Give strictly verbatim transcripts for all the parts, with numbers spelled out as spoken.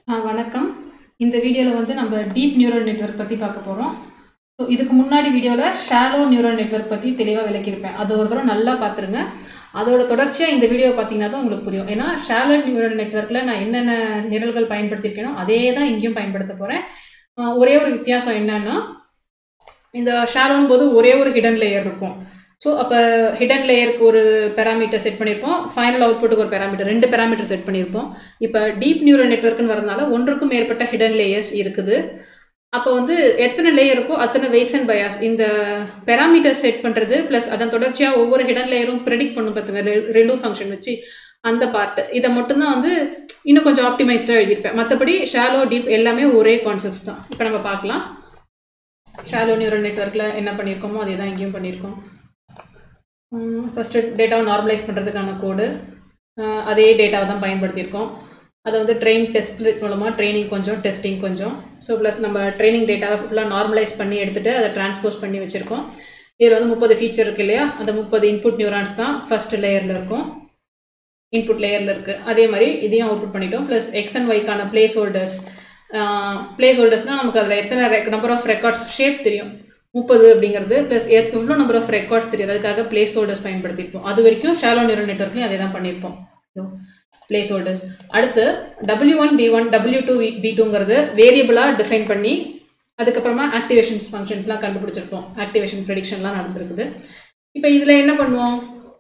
ஆ வணக்கம். இந்த வீடியோல வந்து நம்ம டீப் நியூரல் நெட்வொர்க் பத்தி பார்க்க போறோம். ஸோ இதுக்கு முன்னாடி வீடியோல ஷாலோ நியூரல் நெட்வொர்க் பத்தி தெளிவா விளக்கியிருப்பேன். அது ஒரு தடவை நல்லா பார்த்துருங்க. அதோட தொடர்ச்சியா இந்த வீடியோ பார்த்தீங்கன்னா தான் உங்களுக்கு புரியும். ஏன்னா ஷாலோ நியூரல் நெட்வொர்க்ல நான் என்னென்ன நிரல்கள் பயன்படுத்தியிருக்கேனோ அதே தான் இங்கேயும் பயன்படுத்த போறேன். ஒரே ஒரு வித்தியாசம் என்னன்னா, இந்த ஷாலோன்னு போது ஒரே ஒரு ஹிடன் லேயர் இருக்கும். ஸோ அப்போ ஹிடன் லேயருக்கு ஒரு பேராமீட்டர் செட் பண்ணியிருப்போம், ஃபைனல் அவுட்புட்டுக்கு ஒரு பேராமீட்டர், ரெண்டு பேராமீட்டர் செட் பண்ணியிருப்போம். இப்போ டீப் நியூரல் நெட்வொர்க்குன்னு வரதுனால ஒன்றுக்கும் மேற்பட்ட ஹிடன் லேயர்ஸ் இருக்குது. அப்போ வந்து எத்தனை லேயர் இருக்கோ அத்தனை வெயிட்ஸ் அண்ட் பயாஸ் இந்த பேராமீட்டர் செட் பண்ணுறது ப்ளஸ் அதன் தொடர்ச்சியாக ஒவ்வொரு ஹிடன் லேயரும் ப்ரெடிக்ட் பண்ணும் பார்த்துங்க, ரெலு ஃபங்க்ஷன் வச்சு அந்த பார்ட் இதை மட்டும்தான் வந்து இன்னும் கொஞ்சம் ஆப்டிமைஸ்டாக எழுதியிருப்பேன். மற்றபடி ஷாலோ டீப் எல்லாமே ஒரே கான்செப்ட்ஸ் தான். இப்போ நம்ம பார்க்கலாம். ஷாலோ நியூரல் நெட்வொர்க்கில் என்ன பண்ணியிருக்கோமோ அதே தான் இங்கேயும் பண்ணியிருக்கோம். ஃபஸ்ட்டு டேட்டாவை நார்மலைஸ் பண்ணுறதுக்கான கோடு அதே டேட்டாவை தான் பயன்படுத்தியிருக்கோம். அதை வந்து ட்ரெயின் டெஸ்ட் மூலமாக ட்ரைனிங் கொஞ்சம் டெஸ்டிங் கொஞ்சம். ஸோ ப்ளஸ் நம்ம ட்ரைனிங் டேட்டாவை ஃபுல்லாக நார்மலைஸ் பண்ணி எடுத்துகிட்டு அதை ட்ரான்ஸ்போஸ் பண்ணி வச்சுருக்கோம். இதில் வந்து முப்பது ஃபீச்சர் இருக்குது இல்லையா, அந்த முப்பது இன்புட் நியூரான்ஸ் தான் ஃபஸ்ட்டு லேயரில் இருக்கும், இன்புட் லேயரில் இருக்குது. அதே மாதிரி இதையும் அவுட்புட் பண்ணிட்டோம். ப்ளஸ் எக்ஸ் அண்ட் ஒய்க்கான பிளேஸ் ஹோல்டர்ஸ் பிளேஸ் ஹோல்டர்ஸ்னால் நமக்கு அதில் எத்தனை ரெக் நம்பர் ஆஃப் ரெக்கார்ட்ஸ் ஷேப் தெரியும், முப்பது அப்படிங்கிறது, ப்ளஸ் எவ்வளோ நம்பர் ஆஃப் ரெக்கார்ட்ஸ் தெரியுது, அதுக்காக பிளேஸ் ஹோல்டர்ஸ் பயன்படுத்தியிருப்போம். அது வரைக்கும் ஷாலோ நியூரல் நெட்வொர்க்லையும் அதே தான் பண்ணியிருப்போம், பிளேஸ் ஹோல்டர்ஸ். அடுத்து W one B one W two B டூங்கிறது வேரியபிளாக டிஃபைன் பண்ணி அதுக்கப்புறமா ஆக்டிவேஷன் ஃபங்க்ஷன்ஸ்லாம் கண்டுபிடிச்சிருப்போம், ஆக்டிவேஷன் ப்ரெடிக்ஷன்லாம் நடந்திருக்குது. இப்போ இதில் என்ன பண்ணுவோம்,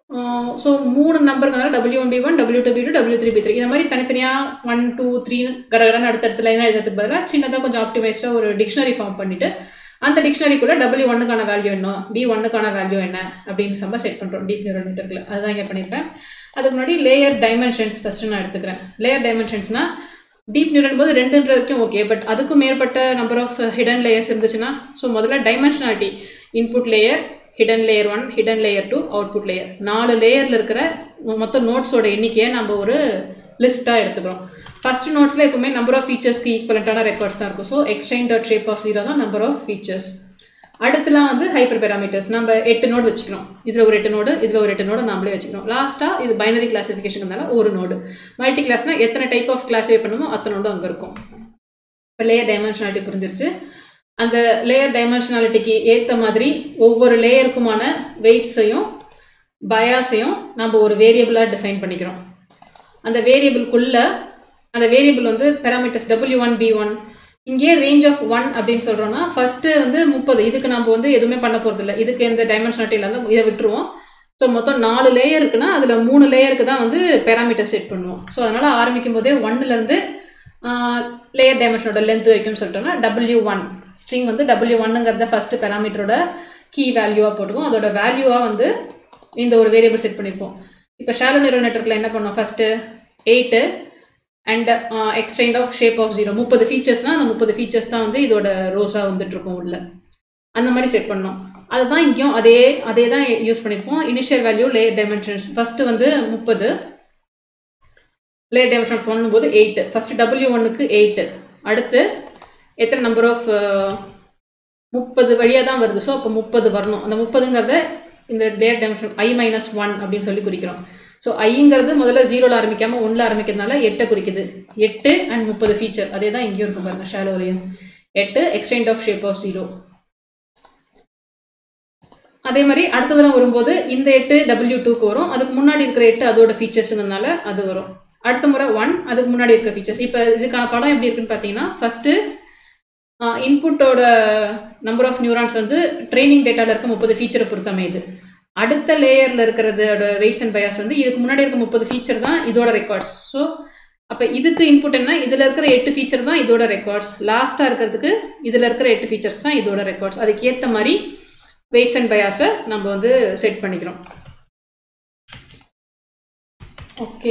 ஸோ மூணு நம்பருங்கனால W one B one W two B two W three B three இந்த மாதிரி தனித்தனியாக ஒன் டூ த்ரீ கடகடன்னு அடுத்தடுத்த லைனாக எழுதுறதுக்கு பதிலாக சின்னதாக கொஞ்சம் ஆப்டிமைஸ்டாக ஒரு டிக்ஷனரி ஃபார்ம் பண்ணிவிட்டு அந்த டிக்ஷனரிக்குள்ளே டபிள்யூ ஒன்னுக்கான வேல்யூ என்ன, பி ஒன்னுக்கான வேல்யூ என்ன அப்படின்னு நம்ம செட் பண்ணுறோம் டீப் நியூரல் நெட்வொர்க்கில். அதுதான் இங்கே பண்ணியிருப்பேன். அதுக்கு முன்னாடி லேயர் டைமென்ஷன்ஸ் ஃபஸ்ட்டு நான் எடுத்துக்கிறேன். லேயர் டைமென்ஷன்ஸ்னால் டீப் நியூரல் போது ரெண்டுன்ற வரைக்கும் ஓகே, பட் அதுக்கும் மேற்பட்ட நம்பர் ஆஃப் ஹிடன் லேயர்ஸ் இருந்துச்சுன்னா, ஸோ முதல்ல dimensionality input layer, hidden layer one, hidden layer two, output layer, நாலு லேயரில் இருக்கிற மொத்த நோட்ஸோட எண்ணிக்கையை நம்ம ஒரு லிஸ்ட்டாக எடுத்துக்கிறோம். ஃபர்ஸ்ட் நோட்ஸில் எப்பவுமே நம்பர் ஆஃப் ஃபீச்சர்ஸ்க்கு ஈக்குவலண்டான ரெக்கார்ட்ஸ் தான் இருக்கும். So X train dot shape of zero தான் நம்பர் ஆஃப் ஃபீச்சர்ஸ். அடுத்துலாம் வந்து ஹைப்பர் பேராமீட்டர்ஸ், நம்ம எட்டு நோடு வச்சுக்கணும். இதில் ஒரு எட்டு நோடு, இதில் ஒரு எட்டு நோடு நம்மளே வச்சுக்கணும். லாஸ்ட்டாக இது பைனரி கிளாசிஃபிகேஷனுக்குனால ஒரு நோடு. மல்டி கிளாஸ்னால் எத்தனை டைப் ஆஃப் கிளாஸிஃபை பண்ணுமோ அத்தனை நோடு அங்கே இருக்கும். இப்போ லேயர் டைமென்ஷனாலிட்டி புரிஞ்சிருச்சு. அந்த லேயர் டைமென்ஷனாலிட்டிக்கு ஏற்ற மாதிரி ஒவ்வொரு லேயருக்குமான வெயிட்ஸையும் பயாஸையும் நம்ம ஒரு வேரியபிளாக டிஃபைன் பண்ணிக்கிறோம். அந்த வேரியபிள்குள்ளே அந்த வேரியபிள் வந்து parameters W one B one, இங்கே ரேஞ்ச் ஆஃப் ஒன் அப்படின்னு சொல்கிறோன்னா ஃபஸ்ட்டு வந்து முப்பது, இதுக்கு நம்ம வந்து எதுவுமே பண்ண போகிறது இல்லை, இதுக்கு எந்த டைமென்ஷனாலிட்டி இல்லாத இதை விட்டுருவோம். ஸோ மொத்தம் நாலு லேயர் இருக்குன்னா அதில் மூணு லேயருக்கு தான் வந்து பேராமீட்டர் செட் பண்ணுவோம். ஸோ அதனால் ஆரம்பிக்கும் போதே ஒன்னுலேருந்து லேயர் டைமென்ஷனோட லென்த் வரைக்கும்னு சொல்லிட்டோம்னா டபிள்யூ ஒன் ஸ்ட்ரிங் வந்து டபிள்யூ ஒன்னுங்கிறத ஃபஸ்ட்டு பேராமீட்டரோட கீ வேல்யூவாக போட்டுக்கும். அதோட வேல்யூவாக வந்து இந்த ஒரு வேரியபிள் செட் பண்ணியிருப்போம். இப்போ ஷாலோ நியூரல் நெட்வொர்க்கில் என்ன பண்ணோம், first eight and X train of shape of zero, முப்பது ஃபீச்சர்ஸ்னால் அந்த முப்பது ஃபீச்சர்ஸ் தான் வந்து இதோட ரோஸாக வந்துட்டுருக்கும் உள்ள, அந்த மாதிரி செட் பண்ணோம். அதுதான் இங்கேயும் அதே அதே தான் யூஸ் பண்ணியிருப்போம். Initial value layer dimensions first வந்து முப்பது, லேயர் டைமென்ஷன்ஸ் ஒன்னும் போது எயிட்டு, ஃபஸ்ட்டு டபிள்யூ ஒன்னுக்கு எயிட்டு, அடுத்து எத்தனை நம்பர் ஆஃப் முப்பது வழியாக தான் வருது. ஸோ அப்போ முப்பது வரணும். அந்த முப்பதுங்கிறத இந்த layer dimension i minus one அப்படின்னு சொல்லி குறிக்கிறோம். ஸோ ஐங்கிறது முதல்ல ஜீரோவில் ஆரம்பிக்காமல் ஒன்றில் ஆரம்பிக்கிறதுனால எட்டை குறிக்குது. எட்டு அண்ட் முப்பது ஃபீச்சர் அதே தான் இங்கேயும் இருக்கும் பாருங்கள், ஷாலோலையும் எட்டு X train of shape of zero. அதே மாதிரி அடுத்ததெல்லாம் வரும்போது இந்த எட்டு டபிள்யூ டூக்கு வரும், அதுக்கு முன்னாடி இருக்கிற எட்டு அதோட ஃபீச்சர்ஸுங்கிறதுனால அது வரும். அடுத்த முறை ஒன், அதுக்கு முன்னாடி இருக்கிற ஃபீச்சர்ஸ். இப்போ இதுக்கான படம் எப்படி இருக்குன்னு பார்த்தீங்கன்னா, ஃபஸ்ட்டு இன்புட்டோட நம்பர் ஆஃப் நியூரான்ஸ் வந்து ட்ரைனிங் டேட்டாவில் இருக்க முப்பது ஃபீச்சரை பொறுத்து அமையுது. அடுத்த லேயரில் இருக்கிறதோட வெயிட்ஸ் அண்ட் பயாஸ் வந்து இதுக்கு முன்னாடி இருக்க முப்பது ஃபீச்சர் தான் இதோட ரெக்கார்ட்ஸ். ஸோ அப்போ இதுக்கு இன்புட் என்ன, இதில் இருக்கிற எட்டு ஃபீச்சர் தான் இதோட ரெக்கார்ட்ஸ், லாஸ்ட்டாக இருக்கிறதுக்கு இதில் இருக்கிற எட்டு ஃபீச்சர்ஸ் தான் இதோட ரெக்கார்ட்ஸ். அதுக்கு ஏற்ற மாதிரி வெயிட்ஸ் அண்ட் பயாஸை நம்ம வந்து செட் பண்ணிக்கிறோம். ஓகே,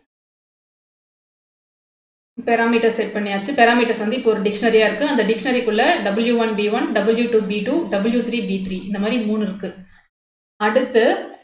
பேராமீட்டர் செட் பண்ணியாச்சு. பேராமீட்டர்ஸ் வந்து இப்போ ஒரு டிக்ஷனரியாக இருக்குது. அந்த டிக்ஷனரிக்குள்ளே W one B one W two B two W three B three இந்த மாதிரி மூணு இருக்குது. அடுத்து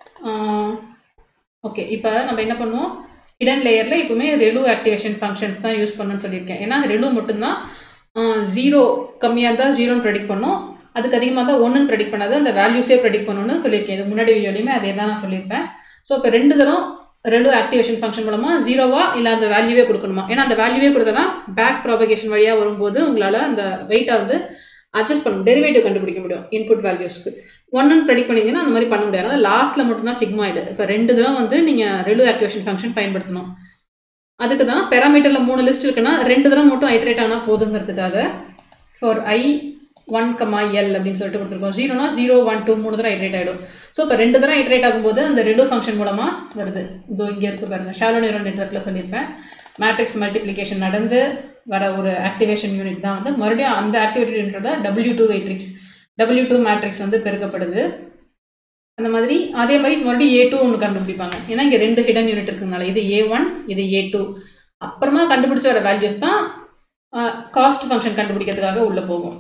ஓகே, இப்போ நம்ம என்ன பண்ணுவோம், ஹிடன் லேயரில் எப்பவுமே ரெலு ஆக்டிவேஷன் ஃபங்க்ஷன்ஸ் தான் யூஸ் பண்ணணும்னு சொல்லியிருக்கேன். ஏன்னா ரெலு மட்டும்தான் ஜீரோ கம்மியாக இருந்தால் ஜீரோன்னு ப்ரெடிக்ட் பண்ணும், அதுக்கு அதிகமாக தான் ஒன்றுன்னு ப்ரெடிக்ட் பண்ணாது, அந்த வேல்யூஸே ப்ரெடிக்ட் பண்ணணும்னு சொல்லியிருக்கேன். இது முன்னாடி வீடியோலையுமே அதே தான் நான் சொல்லியிருப்பேன். ஸோ இப்போ ரெண்டு தரம் ரெலு ஆக்டிவேஷன் ஃபங்க்ஷன் மூலமாக ஜீரோவா இல்லை அந்த வேல்யூவே கொடுக்கணுமா? ஏன்னா அந்த வேல்யூவே கொடுத்தா தான் பேக் ப்ராபகேஷன் வழியாக வரும்போது உங்களால் அந்த வெயிட்டை வந்து அட்ஜஸ்ட் பண்ண டெரிவேட்டிவ் கண்டுபிடிக்க முடியும் இன்புட் வேல்யூஸ்க்கு. ஒன்றுன்னு ப்ரெடிக்ட் பண்ணிங்கன்னா அந்த மாதிரி பண்ண முடியாது. அதனால் லாஸ்ட்டில் மட்டும்தான் சிக்மாய்டு. இப்போ ரெண்டு தடவை வந்து நீங்கள் ரெலு ஆக்டிவேஷன் ஃபங்க்ஷன் பயன்படுத்தணும். அதுக்கு தான் பெராமீட்டரில் மூணு லிஸ்ட் இருக்குன்னா ரெண்டு தடவை மட்டும் ஐட்ரேட் ஆனால் போதுங்கிறதுக்காக for i one comma L அப்படின்னு சொல்லிட்டு கொடுத்துருக்கோம். ஜீரோனா ஜீரோ ஒன் டூ மூணு தடவை ஐட்ரேட் ஆகிடும். ஸோ இப்போ ரெண்டு தடவை ஐட்ரேட் ஆகும்போது அந்த ரெலு ஃபங்க்ஷன் மூலமாக வருது. இதோ இங்கே இருக்குது பாருங்கள், ஷாலோ நியூரல் நெட்வொர்க்கில் சொல்லியிருப்பேன். மேட்ரிக்ஸ் மல்டிப்ளிகேஷன் நடந்து வர ஒரு ஆக்டிவேஷன் யூனிட் தான் வந்து மறுபடியும் அந்த ஆக்டிவேட்டட் யூனிட்டோட W two matrix W two matrix வந்து பெருக்கப்படுது. அந்த மாதிரி அதே மாதிரி மறுபடியும் ஏ டூ ஒன்று கண்டுபிடிப்பாங்க. ஏன்னா இங்கே ரெண்டு ஹிடன் யூனிட் இருக்குதுனால இது ஏ ஒன் இது ஏ டூ. அப்புறமா கண்டுபிடிச்ச வர வேல்யூஸ் தான் காஸ்ட் ஃபங்க்ஷன் கண்டுபிடிக்கிறதுக்காக உள்ளே போகும்.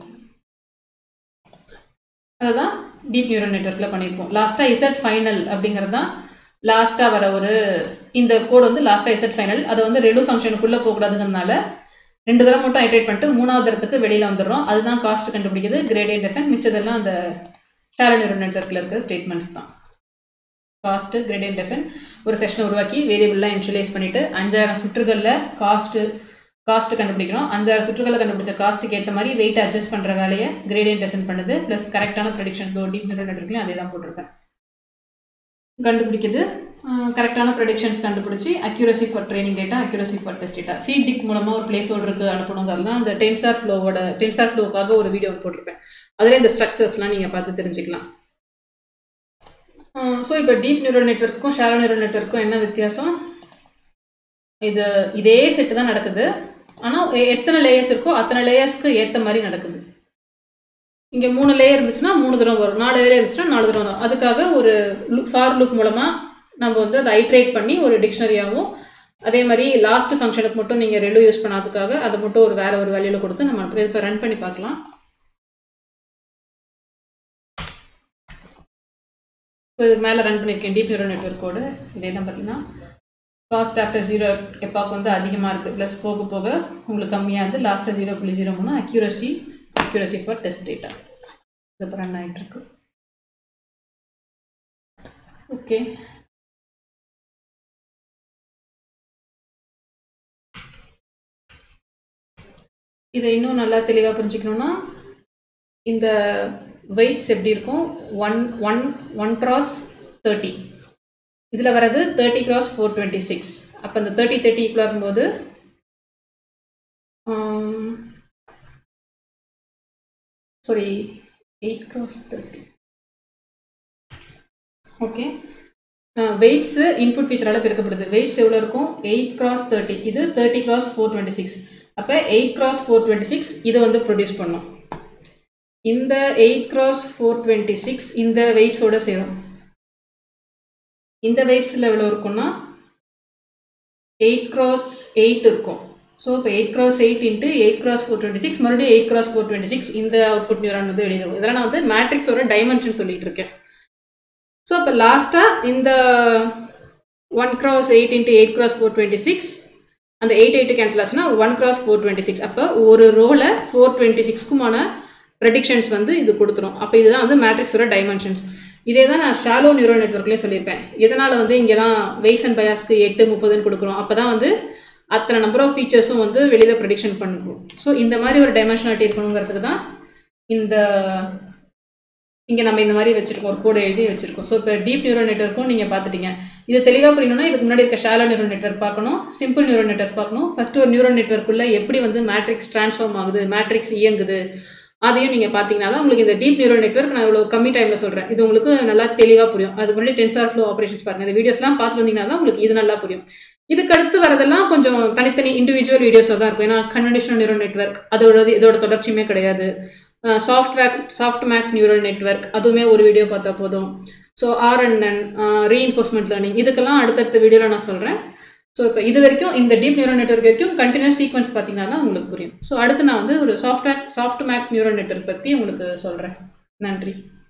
அதுதான் டீப் நியூரல் நெட்வொர்க்கில் பண்ணியிருப்போம். லாஸ்ட்டாக இசட் ஃபைனல் அப்படிங்கிறது தான் லாஸ்ட்டாக வர ஒரு இந்த கோடு வந்து லாஸ்ட்டாக இசட் ஃபைனல். அதை வந்து ரெலு ஃபங்க்ஷனுக்குள்ளே போகக்கூடாதுங்கிறதுனால ரெண்டு தடவை மட்டும் ஐட்ரேட் பண்ணிட்டு மூணாவது தரத்துக்கு வெளியில் வந்துடுறோம். அதுதான் காஸ்ட் கண்டுபிடிக்கிறது, கிரேடியன்ட் டெசன்ட். மிச்சதெல்லாம் அந்த ஷாலோ நியூரல் நெட்வொர்க்கில் இருக்கிற ஸ்டேட்மெண்ட்ஸ் தான். காஸ்ட்டு கிரேடியன்ட் டெசன்ட் ஒரு செஷனை உருவாக்கி வேரியபிள்லாம் இன்ஷியலைஸ் பண்ணிவிட்டு அஞ்சாயிரம் சுற்றுகளில் காஸ்ட்டு காஸ்ட்டு கண்டுபிடிக்கிறோம். அஞ்சாயிரம் சுற்றுகளை கண்டுபிடிச்ச காஸ்ட்டுக்கு ஏற்ற மாதிரி வெயிட் அட்ஜஸ்ட் பண்ணுற வேலையை கிரேடியன்ட் டெசன்ட் பண்ணுது. ப்ளஸ் கரெக்டான ப்ரெடிக்ஷன் தோ டீப் நியூரல் நெட்வொர்க்லையும் அதே தான் போட்டிருக்கேன். கண்டுபிடிக்குது, கரெக்டான ப்ரெடிக்ஷன்ஸ் கண்டுபிடிச்சி accuracy for training data, accuracy for test data. Feed dict மூலமாக ஒரு பிளேஸ் ஹோல்டருக்கு அனுப்பணுங்கிறதுலாம் அந்த டென்சார் ஃப்ளோவோட டென்சார் ஃப்ளோவுக்காக ஒரு வீடியோ போட்டிருப்பேன். அதில் இந்த ஸ்ட்ரக்சர்ஸ்லாம் நீங்கள் பார்த்து தெரிஞ்சுக்கலாம். ஸோ இப்போ டீப் நியூரல் நெட்வொர்க்கும் ஷாலோ நியூரல் நெட்வொர்க்கும் என்ன வித்தியாசம்? இது இதே செட்டு தான் நடக்குது, ஆனால் எத்தனை லேயர்ஸ் இருக்கோ அத்தனை லேயர்ஸ்க்கு ஏற்ற மாதிரி நடக்குது. இங்கே மூணு லேயர் இருந்துச்சுன்னா மூணு தூரம் வரும், நாலு லேயர் இருந்துச்சுன்னா நாலு தூரம் வரும். அதுக்காக ஒரு ஃபார் லூப் மூலமாக நம்ம வந்து அதை ஐட்ரேட் பண்ணி ஒரு டிக்ஷனரியாகவும், அதே மாதிரி லாஸ்ட் ஃபங்க்ஷனுக்கு மட்டும் நீங்கள் ரெலு யூஸ் பண்ணாததுக்காக அதை மட்டும் ஒரு வேறு ஒரு வேல்யூவில் கொடுத்து நம்ம இப்போ ரன் பண்ணி பார்க்கலாம். ஸோ இது மேலே ரன் பண்ணியிருக்கேன் டீப் நியூரல் நெட்வொர்க் கோடு. இதே தான் பார்த்தீங்கன்னா காஸ்ட் ஆஃப்டர் ஜீரோ எப்பாக்கு வந்து அதிகமாக இருக்குது, ப்ளஸ் போக போக உங்களுக்கு கம்மியாக இருந்து லாஸ்ட்டாக ஜீரோ புள்ளி ஜீரோ மூணு accuracy accuracy for test data இது இப்போ ரன் ஆகிட்டுருக்கு. ஓகே, இதை இன்னும் நல்லா தெளிவாக புரிஞ்சுக்கணுன்னா இந்த வெயிட்ஸ் எப்படி இருக்கும்? One one one cross thirty, இதில் வர்றது thirty cross four twenty six. அப்போ இந்த தேர்ட்டி தேர்ட்டி ஈக்குவலாக இருக்கும்போது sorry eight cross thirty. Okay, weights input ஃபீச்சரால் பெருக்கப்படுது. வெயிட்ஸ் எவ்வளோ இருக்கும்? எயிட் க்ராஸ் தேர்ட்டி, இது thirty cross four twenty six. அப்போ eight cross four twenty six இதை வந்து ப்ரொடியூஸ் பண்ணோம். இந்த eight cross four twenty six இந்த வெயிட்ஸோடு சேரும். இந்த வெயிட்ஸில் எவ்வளோ இருக்குன்னா எயிட் க்ராஸ் எயிட் இருக்கும். ஸோ இப்போ eight cross eight into eight cross four twenty six மறுபடியும் eight cross four twenty six இந்த அவுட்புட் நியூரான் வந்து வெளியிடும். இதெல்லாம் நான் வந்து மேட்ரிக்ஸோட டைமென்ஷன் சொல்லிட்டு இருக்கேன். ஸோ இப்போ லாஸ்ட்டாக இந்த one cross eight into eight cross four twenty six அந்த எயிட் எயிட்டு கேன்சல் ஆச்சுன்னா one cross four twenty six. அப்போ ஒரு ரோவில் ஃபோர் டுவெண்ட்டி சிக்ஸ்க்குமான ப்ரெடிக்ஷன்ஸ் வந்து இது கொடுத்துரும். அப்போ இதுதான் வந்து மேட்ரிக்ஸோட டைமென்ஷன்ஸ். இதே தான் நான் ஷாலோ நியூரல் நெட்வொர்க்லேயே சொல்லியிருப்பேன். எதனால் வந்து இங்கெல்லாம் வெயிட்ஸ் அண்ட் பயாஸ்க்கு எட்டு முப்பதுன்னு கொடுக்குறோம். அப்போ தான் வந்து அத்தனை நம்பர் ஆஃப் ஃபீச்சர்ஸும் வந்து வெளியில் ப்ரெடிக்ஷன் பண்ணுறோம். ஸோ இந்த மாதிரி ஒரு டைமென்ஷனாலிட்டி இருக்கணுங்கிறதுக்கு தான் இந்த இங்கே நம்ம இந்த மாதிரி வச்சுருக்கோம், ஒரு கோடு எழுதி வச்சுருக்கோம். ஸோ இப்போ டீப் நியூரல் நெட்வொர்க்கும் நீங்கள் பார்த்துட்டீங்க. இது தெளிவாக புரியணும்னா இதுக்கு முன்னாடி இருக்க ஷாலோ நியூரல் நெட்வொர்க் பார்க்கணும், சிம்பிள் நியூரல் நெட்வொர்க் பார்க்கணும். ஃபஸ்ட்டு ஒரு நியூரல் நெட்வொர்க்குள்ளே எப்படி வந்து மேட்ரிக்ஸ் ட்ரான்ஸ்ஃபார்ம் ஆகுது, மேட்ரிக்ஸ் இயங்குது, அதையும் நீங்கள் பார்த்தீங்கன்னா தான் உங்களுக்கு இந்த டீப் நியூரல் நெட்வொர்க் நான் இவ்வளோ கம்மி டைமில் சொல்கிறேன். இது உங்களுக்கு நல்லா தெளிவாக புரியும். அதுக்கு முன்னாடி டென்சார் ஃப்ளோ ஆப்ரேஷன்ஸ் பாருங்கள். இந்த வீடியோஸ்லாம் பார்த்து வந்தீங்கன்னா தான் உங்களுக்கு இது நல்லா புரியும். இதுக்கு அடுத்து வரதெல்லாம் கொஞ்சம் தனித்தனி இண்டிவிஜுவல் வீடியோஸாக தான் இருக்கும். ஏன்னா கன்வென்ஷனல் நியூரல் நெட்வொர்க் அதோட இதோட தொடர்ச்சியுமே கிடையாது. Software softmax neural network அதுவுமே ஒரு வீடியோ பார்த்தா போதும். ஸோ ஆர்என்என் ரீஇன்ஃபோர்ஸ்மெண்ட் லேர்னிங் இதுக்கெல்லாம் அடுத்தடுத்த வீடியோவில் நான் சொல்கிறேன். ஸோ இப்போ இது வரைக்கும் இந்த டீப் நியூரல் நெட்வொர்க் வரைக்கும் கண்டினியூஸ் சீக்வன்ஸ் பார்த்தீங்கன்னா தான் உங்களுக்கு புரியும். ஸோ அடுத்து நான் வந்து ஒரு software softmax neural network பற்றி உங்களுக்கு சொல்கிறேன். நன்றி.